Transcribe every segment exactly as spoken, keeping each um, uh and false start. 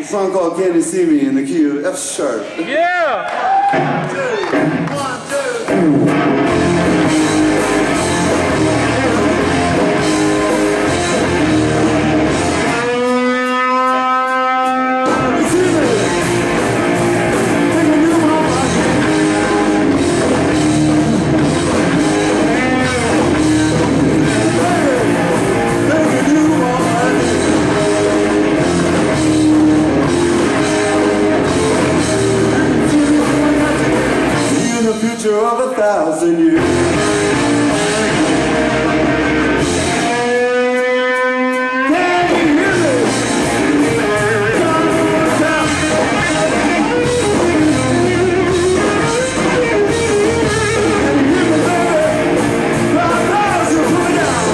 song called Can You See Me in the key of F sharp. Yeah! One, two, one, two. Of a thousand years. Can you hear me? Come on, come. Can you hear me, baby? Five thousand, put it down.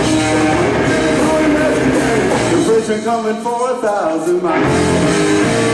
The bridge been coming for a thousand miles.